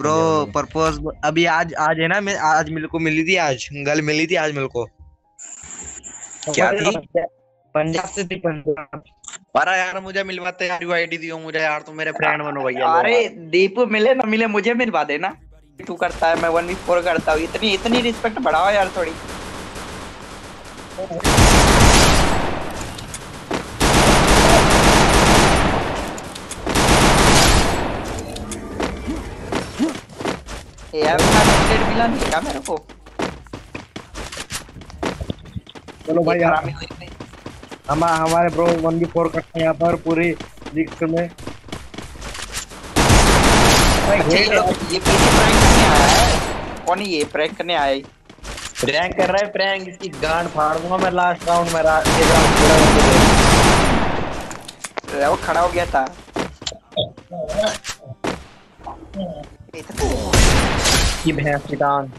Bro propose अभी आज आज है ना, मैं आज मेरे को मिली थी, आज गर्ल मिली थी आज मेरे को। क्या थी? पंजाब से थी, पंजाब। अरे यार मुझे मिलवाते यार, आईडी दियो मुझे यार, तुम मेरे फ्रेंड बनो भैया। अरे दीपू मिले ना मिले मुझे मिलवा देना। तू करता है मैं 1v4 करता हूँ, इतनी इतनी रिस्पेक्ट बढ़ाओ यार थोड़ी। यार मैं मिला नहीं क्या मेरे को। चलो भाई हमारे ब्रो 1v4 करते हैं यहाँ पर पूरी लीग में। अच्छा ये पीछे प्रैंक करने आया है कौन? ये प्रैंक करने आया है? प्रैंक कर रहा है, प्रैंक इसकी गांड फाड़ दूंगा मैं लास्ट राउंड में। वो खड़ा हो गया था। की भैंस की टांग।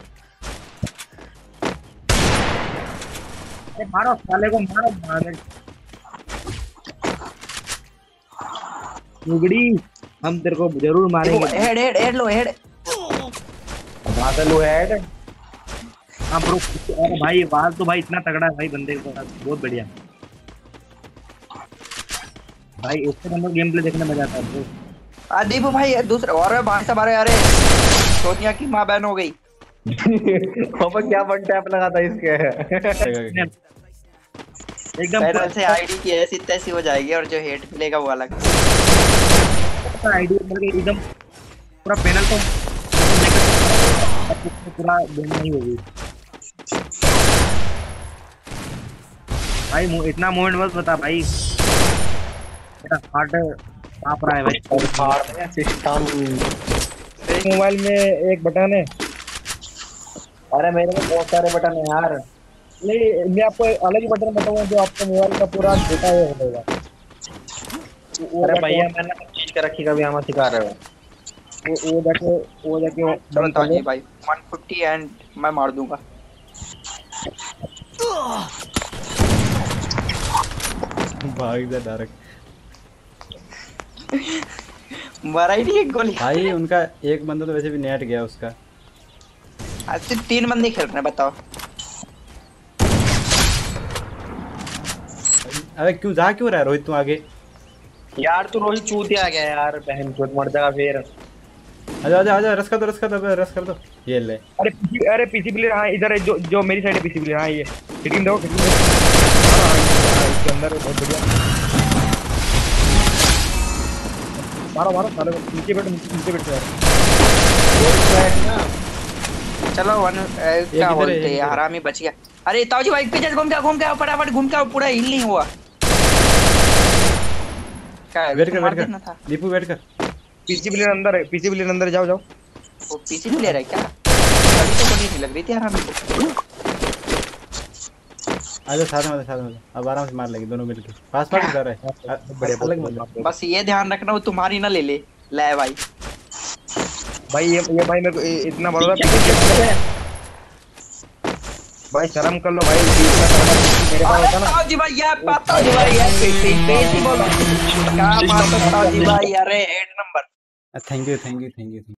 मारो साले को, मारो नुगड़ी, हम तेरे को जरूर मारेंगे। हेड हेड हेड लो हेड। लो हेड। हाँ ब्रो, अरे भाई आवाज तो भाई इतना तगड़ा है भाई बंदे के पास, बहुत बढ़िया भाई। इससे नंबर गेम प्ले देखने में मजा आता है ब्रो। दीपू भाई दूसरे और भाई साहब अरे सोनिया की माँ बहन हो गई। क्या वन टैप लगा था इसके। एकदम से आईडी की ऐसी तैसी हो जाएगी और जो हेट मिलेगा वो अलग। आईडी एकदम पूरा पैनल तो पूरा गेम नहीं होगी भाई। इतना मूवमेंट बस बता भाई, हार्ट कांप रहा है भाई। सिस्टम मोबाइल में एक बटन है। अरे मेरे में बहुत सारे बटन है यार। नहीं, मैं आपको अलग ही बटन बताऊंगा जो आपको मोबाइल का पूरा छोटा हो जाएगा। अरे भैया मैंने चीज कर रखी, कभी हमें सिखा रहे हो। वो जाके चलो जी भाई 150 एंड मैं मार दूंगा। भाग जा डायरेक्ट। मरा ही नहीं एक गोली भाई उनका एक बंदा तो वैसे भी नेट गया उसका। आज सिर्फ 3 बंदे खेल रहे हैं बताओ। अबे क्यों जा क्यों रहा है रोहित तू आगे? यार तू रोहित चूतिया आ गया यार, बहन चोट मर जाएगा फिर। आजा आजा आजा, रस कर दो रस कर दो। ये ले। अरे पीसी प्लेयर, हाँ इधर है, जो मेरी साइड है पीसी प्लेयर। हाँ ये हिटिंग दो इसके अंदर, बहुत बढ़िया। मारो साले को, नीचे बैठ ना। चलो क्या बोलते हैं हरामी बच गया। अरे ताऊ जी भाई पीछे घूम के फटाफट घूम के पूरा हिल नहीं हुआ क्या? वेट कर दीपू वेट कर। पीसी प्लेयर अंदर है, पीसी प्लेयर अंदर, जाओ। वो पीसी प्लेयर है क्या? अभी तो गोली नहीं लग रही थी हरामी को। आजा साथ में अब आराम से मार लेंगे दोनों मिलके। पास उधर है बढ़िया। बस ये ध्यान रखना वो तुम्हारी ना ले भाई। ये भाई मेरे को इतना बड़ा भाई शर्म कर लो भाई। मेरे पास होता ना ताऊ जी भाई यार, ताऊ जी भाई यार पेटी बोलो क्या मारता ताऊ जी भाई। अरे 8 नंबर। Thank you.